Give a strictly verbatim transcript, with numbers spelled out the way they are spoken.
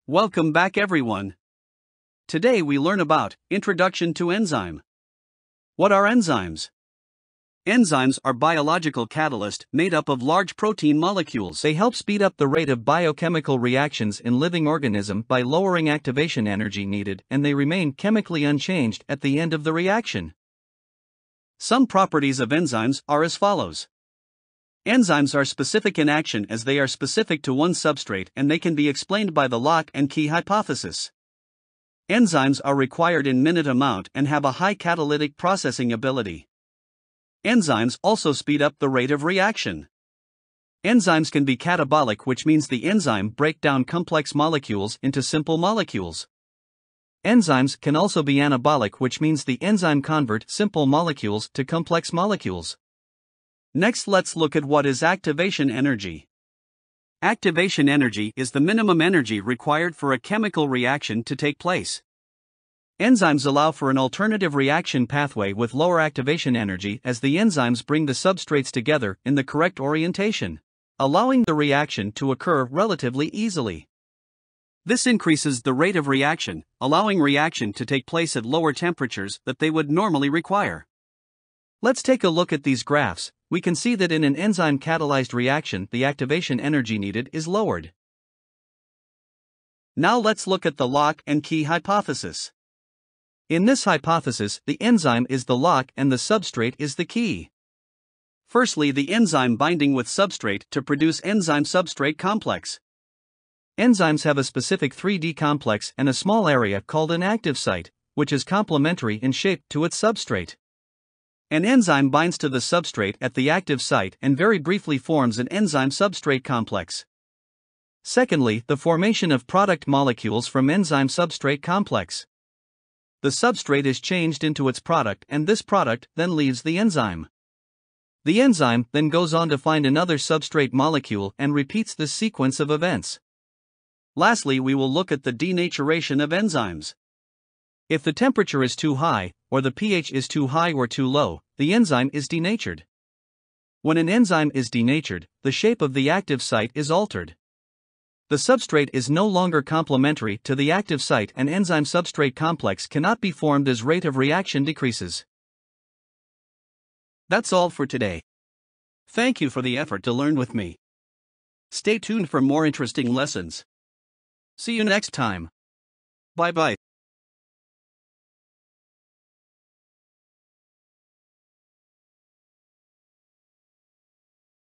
Welcome back everyone. Today we learn about Introduction to Enzyme. What are enzymes? Enzymes are biological catalysts made up of large protein molecules. They help speed up the rate of biochemical reactions in living organisms by lowering activation energy needed, and they remain chemically unchanged at the end of the reaction. Some properties of enzymes are as follows. Enzymes are specific in action as they are specific to one substrate, and they can be explained by the lock and key hypothesis. Enzymes are required in minute amount and have a high catalytic processing ability. Enzymes also speed up the rate of reaction. Enzymes can be catabolic, which means the enzyme break down complex molecules into simple molecules. Enzymes can also be anabolic, which means the enzyme convert simple molecules to complex molecules. Next, let's look at what is activation energy. Activation energy is the minimum energy required for a chemical reaction to take place. Enzymes allow for an alternative reaction pathway with lower activation energy as the enzymes bring the substrates together in the correct orientation, allowing the reaction to occur relatively easily. This increases the rate of reaction, allowing reaction to take place at lower temperatures that they would normally require. Let's take a look at these graphs. We can see that in an enzyme-catalyzed reaction, the activation energy needed is lowered. Now let's look at the lock and key hypothesis. In this hypothesis, the enzyme is the lock and the substrate is the key. Firstly, the enzyme binding with substrate to produce enzyme-substrate complex. Enzymes have a specific three D complex and a small area called an active site, which is complementary in shape to its substrate. An enzyme binds to the substrate at the active site and very briefly forms an enzyme-substrate complex. Secondly, the formation of product molecules from enzyme-substrate complex. The substrate is changed into its product, and this product then leaves the enzyme. The enzyme then goes on to find another substrate molecule and repeats this sequence of events. Lastly, we will look at the denaturation of enzymes. If the temperature is too high, or the pH is too high or too low, the enzyme is denatured. When an enzyme is denatured, the shape of the active site is altered. The substrate is no longer complementary to the active site, and enzyme-substrate complex cannot be formed as rate of reaction decreases. That's all for today. Thank you for the effort to learn with me. Stay tuned for more interesting lessons. See you next time. Bye-bye.